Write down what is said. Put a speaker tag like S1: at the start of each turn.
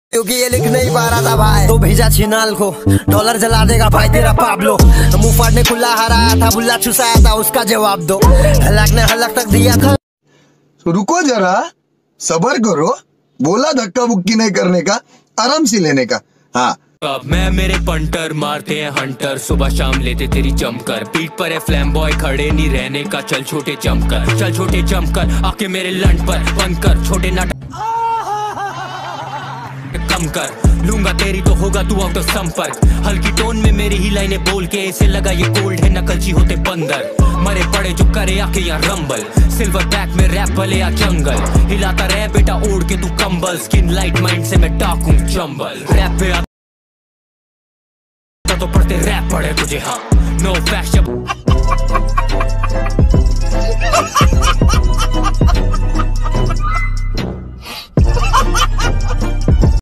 S1: क्योंकि ये लिख नहीं पा रहा था भाई, तो भेजा छिनाल को, डॉलर जला देगा भाई तेरा पाब्लो। मुंह फाड़ने खुला हराया था, बुल्ला चुसाया था, उसका जवाब दो। हलक ने हलक तक दिया था।
S2: रुको जरा, सबर करो, बोला धक्का बुक्की नहीं करने का, आराम से लेने का। हाँ
S3: अब मैं मेरे पंटर मारते हैं हंटर, सुबह शाम लेते तेरी जमकर, पीठ पर है फ्लैम बॉय, खड़े नहीं रहने का, चल छोटे जमकर, चल छोटे जमकर, आके मेरे लंड पर बंद कर, छोटे नाटक कम कर, लूंगा तेरी तो होगा तू आउट ऑफ संपर्क। हल्की टोन में मेरी ही लाइनें बोल के इसे लगा ये गोल्ड है, नकलची होते बंदर, मरे पड़े जो करे आके यहाँ रंबल, सिल्वर बैक में रैप भले या जंगल, हिलाता रहे बेटा ओढ़ के तू कंबल, स्किन लाइट माइंड से मैं डाकू चंबल, रैप पे आता तो पढ़ते रैप पड़े तुझे, हाँ नो फैशन।